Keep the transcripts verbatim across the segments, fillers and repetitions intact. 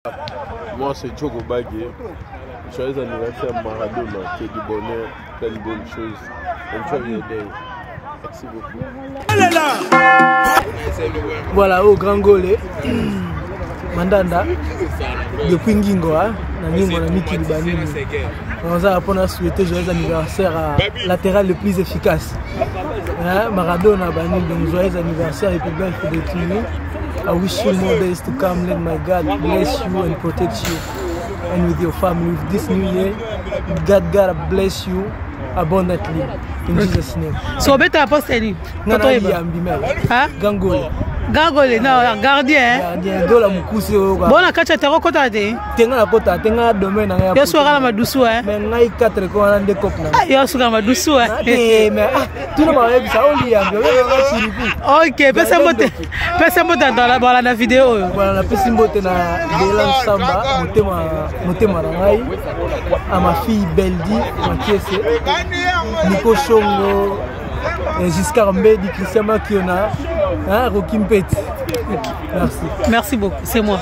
Moi, c'est Diogo Bagé. Joyeux anniversaire Maradona, qui est du bonheur, plein de bonnes choses. Enjoy your day. Merci beaucoup. Voilà, au Grand Golé. Mandanda. Depuis Ngingo, Ngingo, na Miki Libanini. On a souhaité joyeux anniversaire à latéral le plus efficace. Maradona, donc joyeux anniversaire et puis belle for the team. I wish you more days to come. Let my God bless you and protect you, and with your family. With this new year, God gotta bless you abundantly in Jesus' name. So better apostoli. Nana yambi me. Hein? Gangole. Gangole, non, gardien. Gardien. Dola mukuse oga. Bona kacha tero kota de. Tenga na kota, tenga domaine na ya. Yo suka na madusu eh. Mais ngai quatre ko na de kop na. Yo suka madusu eh. Eh mais tu ne m'avais pas oli yambi. OK, pesa mbote. Pesa mbote dans la dans la vidéo. Voilà, na pesa mbote na Delan Samba, motema motema na ngai. À ma fille Beldi, ma pièce. Nico Chongo, Giscard Mbedi, Christian Makiona, hein, Rocky Mpeti. Merci. Merci beaucoup, c'est moi.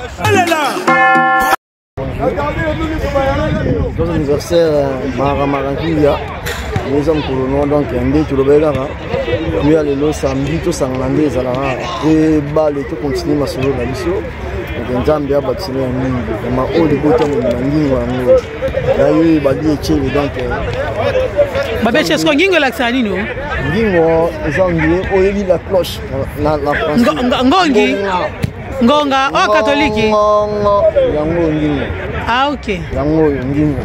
Joyeux anniversaire Mara Marankilia. Nous sommes pour le nom donc Ndé tout le bel là. Puis aller le samedi tout sanglandé ça là. Et balle tout continue ma solo la mission. Donc Nzambe a vacciné un mingi. Ma haut de bottom de Ngingo amour. Là il va dire chez donc Babé chez ce Ngingo là ça nino. Ngingo ezangi oyebi la cloche na la France. Ngongi. Ngonga oh catholique. Ngongo yango Ngingo. Ah OK. Yango Ngingo.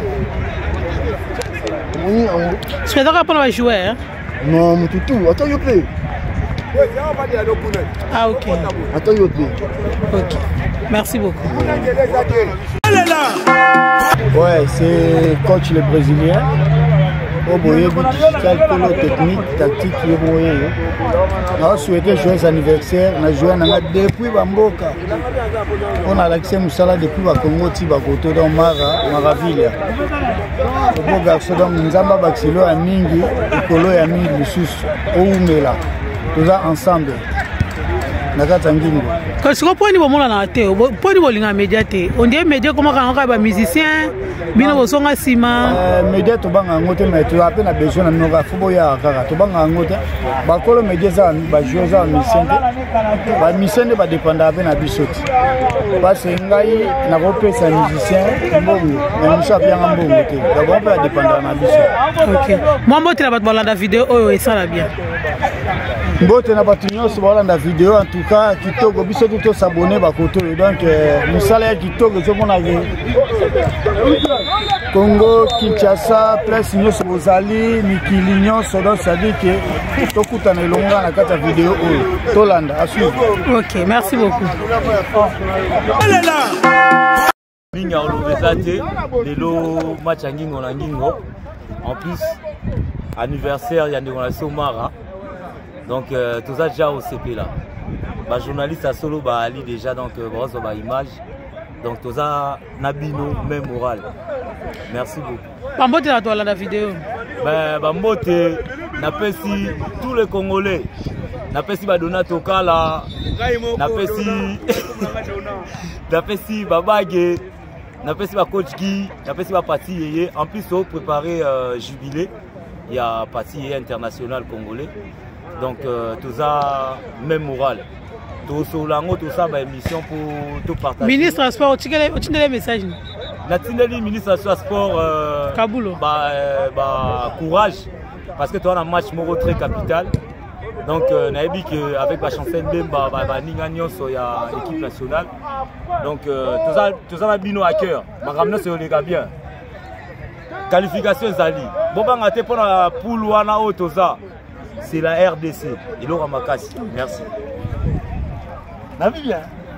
C'est d'accord pour le jouer hein? Non, mais tout tout, attends, yo play. Ah OK. Attends, yo play. OK. Merci beaucoup. Ouais, c'est coach le brésilien. Au boyer digital, polo technique, tactique, il est moyen. On a souhaité joyeux anniversaire, on a joué depuis Bamboka. On a l'accès Moussala depuis Bakongo, Tibakoto, dans Mara, Maravilla. Le beau garçon, donc, Nzamba Baxilo à Mingi, Kolo et Mingi, le Sus, Oumela. Tout ça ensemble. Quand tu comprends niveau mon na te, pour niveau linga médiaté, on dit média comment quand on va musicien, bino bosonga sima. Média to banga ngote mais tu as peine besoin na noga fubo ya kaka to banga ngote. Ba kolo média za ba jouer za musicien. Ba musicien ba dépendre avec na bisoti. Parce ngai na repesa musicien mbongo, mais musa bien mbongo te. Da ba pa dépendre na bisoti. OK. Moi mbote na ba balanda vidéo oyo esala bien. Mbote na batunyo so balanda vidéo en tout cas kitoko biso tout s'abonner ba koto donc musala ya kitoko zo mona ke Congo Kinshasa plus nyos bozali mikili nyos donc ça dit que to kutana longa na kata vidéo oyo to landa à suivre. OK, merci beaucoup. Minga olobezate lelo match ngingo na ngingo en plus anniversaire ya ndeko na Somara. Donc euh, tout ça déjà au C P là. Bah journaliste à solo bah ali déjà donc euh, bon bah image. Donc tout ça nabino même moral. Merci beaucoup. Bambote na toi la vidéo. Bah bambote na pesi tous les Congolais. Na pesi ba Donato Kala. Na pesi na pesi babage. Na pesi ba coach qui, na pesi ba parti yeye. En plus au préparer euh, jubilé. Il y a parti international congolais. Donc euh, tout ça même moral. Tout ça tout ça bah émission pour tout partager. Ministre du sport, tu as des messages. Nathalie ministre du sport euh, Kaboulo. Bah, euh, bah courage parce que tu as un match moro très capital. Donc euh, naebi que avec la chancelle Demba bah bah ninganyo so ya équipe nationale. Donc euh, tout ça tout ça bino à cœur. Ma ramener c'est les gars bien. Qualification Zali. Bon bah ngate pour la poule wana o tout ça. C'est la R D C. Il aura ma casse. Merci. N'a vu bien.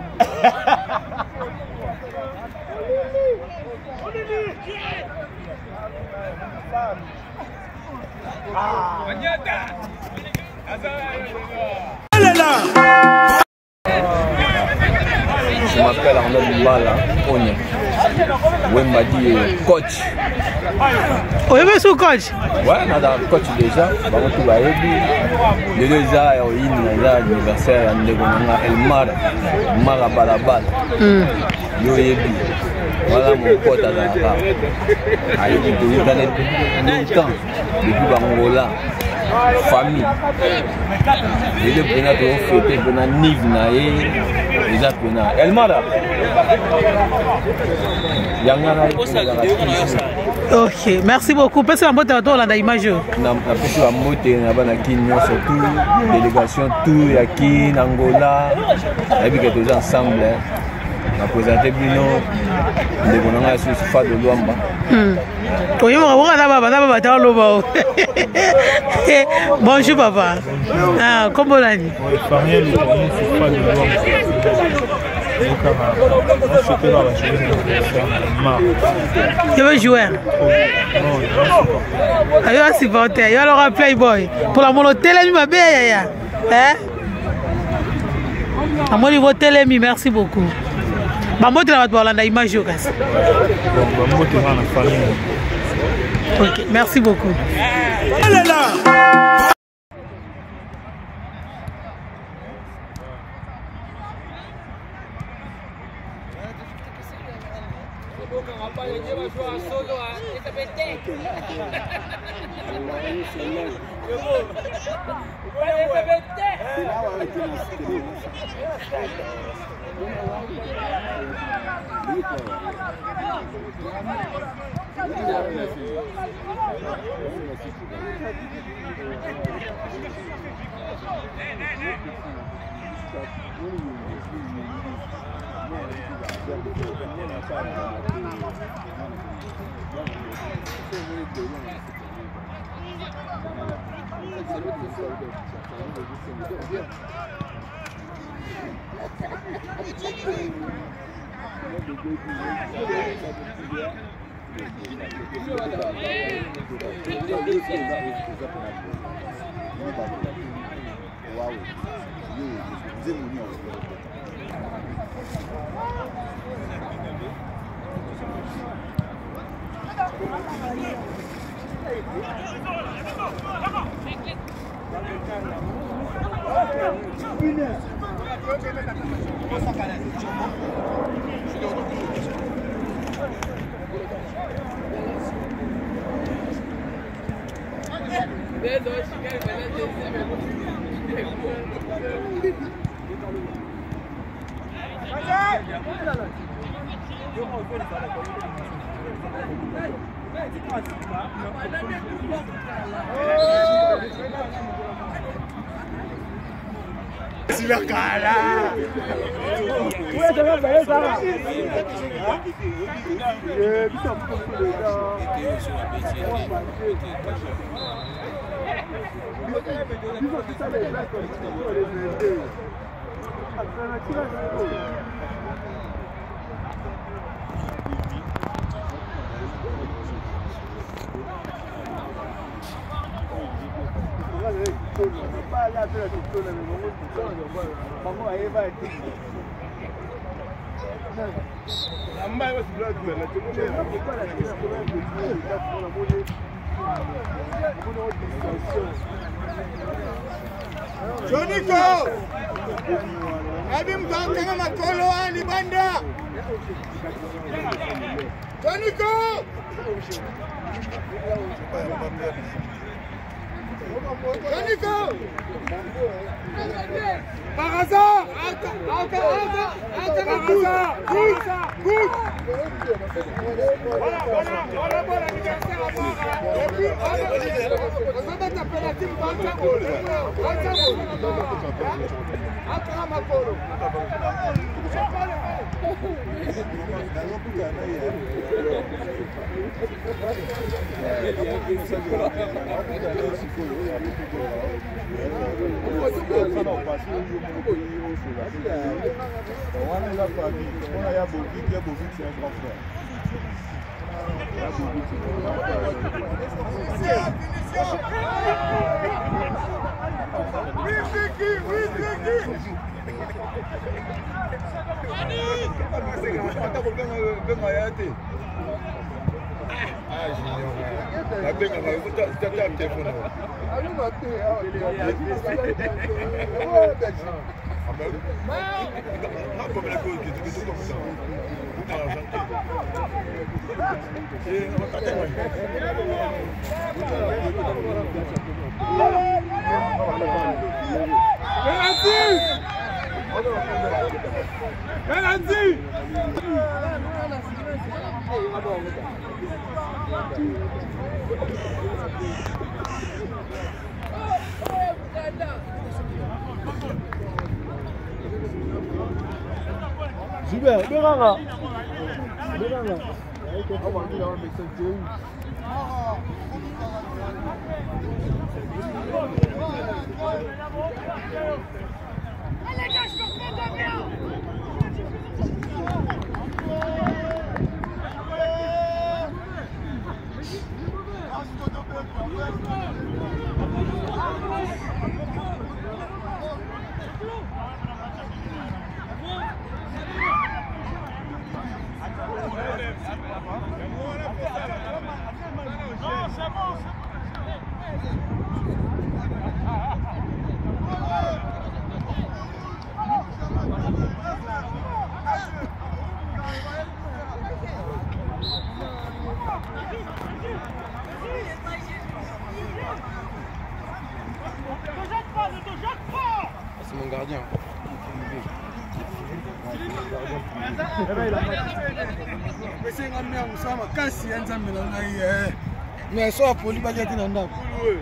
Je m'appelle Arnaud Bala, Onya. Wemba dit coach. Oh, il est coach. Ouais, on a un coach déjà. Tout va aider. Les deux ans, il y a un anniversaire, il y a un Mar, Marabalabal. yo yebi voilà mon pote azalaka ayebi toyokane longtemps depuis bangola famille ele pena tofete pena nive na ye eza pena elmada yangana ok merci beaucoup pesa la mbote batolanda image na pesi ba mbote na bana kini nyonso tout délégation tout ya kini Angola ayebi ke toza ensemble na présenter bino ndeko na ngai susu fa de Luamba oyemoka bokana baba na baba taloba bonjour papa ah kombo nani Fariel le dernier c'est fa de Luamba je veux jouer. Je veux supporter. Je veux alors Playboy. Pour la mono télémi, ma belle. Hein? À mon niveau télémi, merci beaucoup. Maman, tu vas te voir dans l'image. Ok, merci beaucoup. Elle est là. Joniko! Abi mtanga makolo ani banda! Joniko! Joniko! Par hasard! Par hasard! Good! Good! Voilà, voilà, voilà, voilà, l'anniversaire à voir. Et puis, on va t'appeler la team Bantambo. Bantambo. Akra Makolo. Super, Beranga. Beranga. C'est mon gardien. Mais ça, pour lui, il y a un homme.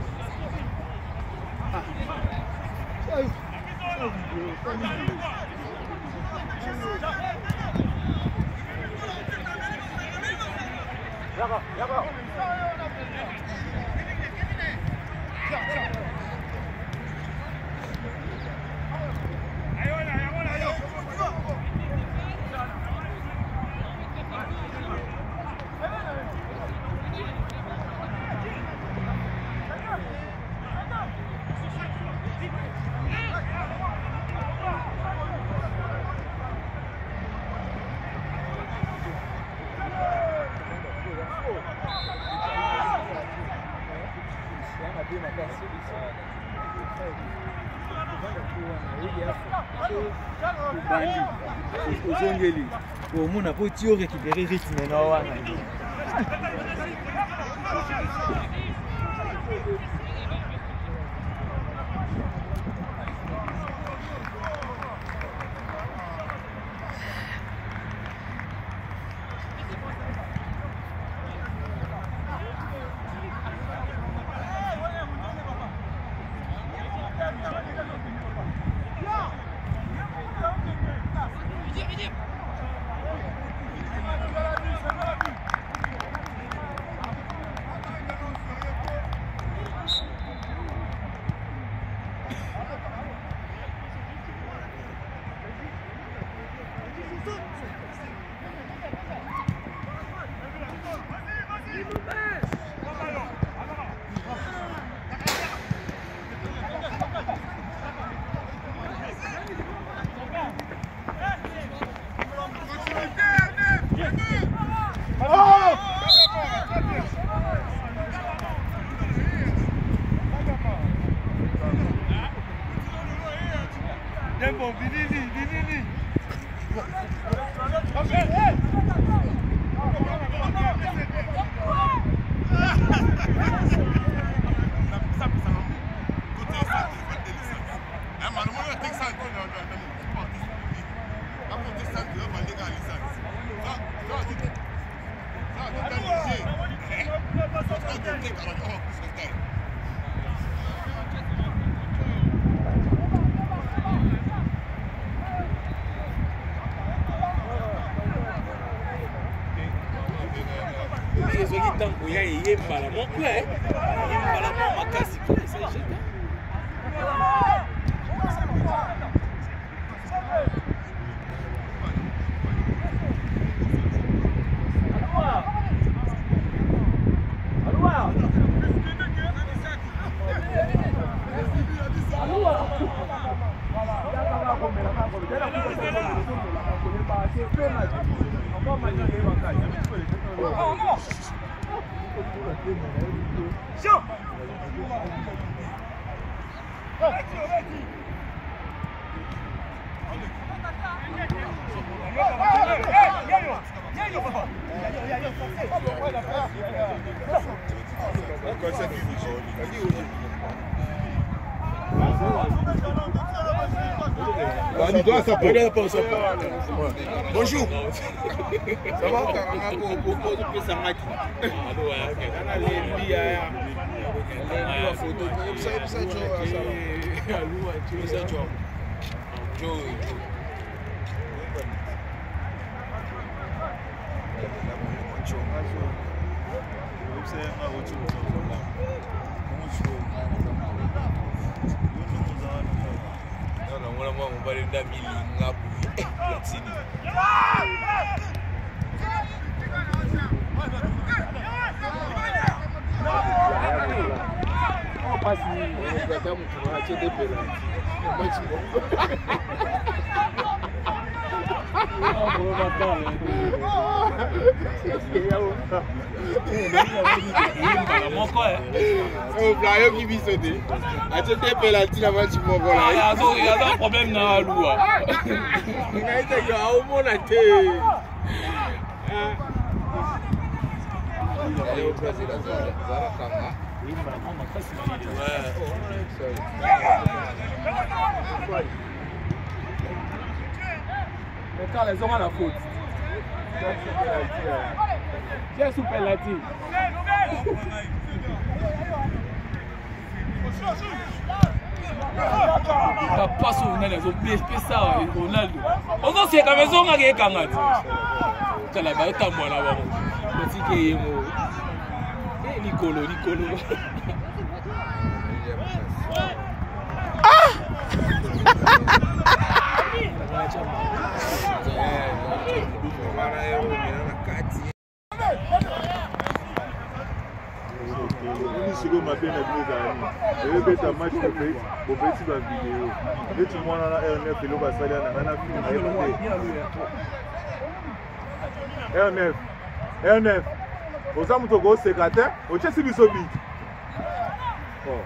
Ozongeli pour mon a pas tu récupérer rythme non wana Tempo, Vinini, Vinini. Tango ya yemba la mon plein yemba la mon makasi pour ça jeta Bonjour. Ça va? O playo qui vit sauter. A te te penalty na match mo bola. Ah, il y a un problème na lua. Ngai te yo au mona te. Leo Brazil Zara Zara kanga. Mais quand les hommes ont la faute. C'est sous penalty. Ka passe au Ronaldo, so ça Ronaldo. On va c'est comme ça on a kangati. Kala ba tambola ba. Petit ke yemo. Eh Nicolo, Nicolo. Sigo mapena bizani. Ebe beta match ko pe, ko pe si ba video. Et tu vois na R neuf lo ba sali na na film ayo te. R neuf. R neuf. Oza muto go secrétaire, o chesi biso bi. Oh.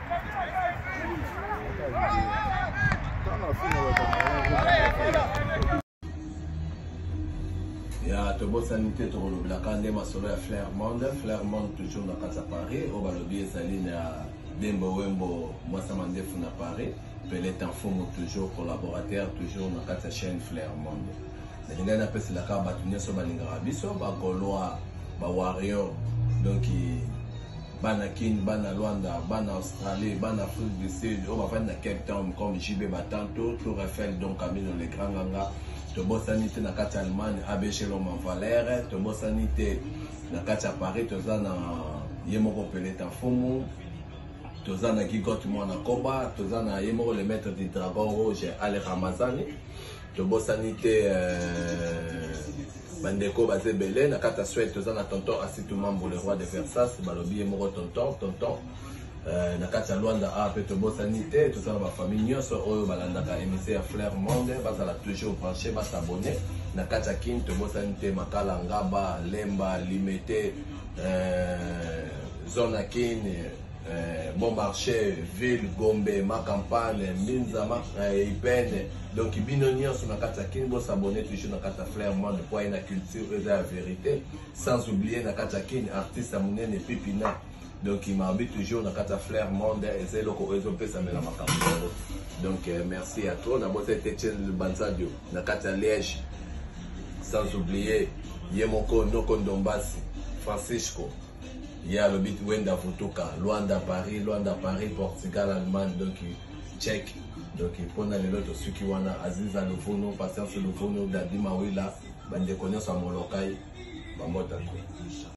Ya tobo sanité to le blakande masolo ya Flairmont, Flairmont toujours na kata Paris, o balobi esaline ya Dembo Wembo mwasa mandefu na Paris, Pelé Tanfomo toujours collaborateur toujours na kata chaîne Flairmont. Na na pesi la ka batunya so balingara biso ba Gaulois, ba Warrior, donc bana Kin, bana Luanda, bana Australie, bana Afrique du Sud, on va faire na Cape Town comme J B Batanto, Tour Eiffel donc Camino le Grand Ganga. Tobo sanité na kati Allemagne abeshe lo Valère, tobo sanité na kati Paris toza na yemoko Pelé Tanfomo, toza na Gigot Mwana Koba, toza na yemoko le maître du Dragon Rouge Ale Ramazani, tobo sanité euh, bandeko bazebele na kati Suède toza na tonton Asitou Mambo le roi de Versailles, balobi yemoko tonton tonton Euh, na kati ya Luanda a pe tobosani te tozala ba famille nyonso oyo balandaka émission ya Flairmont bazala toujours branché basabonné na kati ya Kin tobosani te Makala Ngaba Lemba Limité euh, zone ya Kin euh, Bon Marché Ville Gombe Makampane Minza euh, Ipene donc bino nyonso na kati ya Kin bosabonné toujours na kati ya Flairmont po ina culture eza ya vérité sans oublier na kati ya Kin artiste munene Pipina. Donc il m'habite toujours dans la Flairmont et c'est le réseau peut s'amener à donc euh, merci à toi. D'abord c'était Etienne Banzadio, dans la Liège, sans oublier Yemoko Noko Ndombasi, Francisco, il y a le bit Wenda Futuka, Luanda Paris, Luanda Paris, Portugal, Allemagne, donc Tchèque. Donc pour les autres ceux qui wana Aziza Lufuno, Patience Lufuno, Dadi Mawila, bande connaissance à Molokai, Bamota.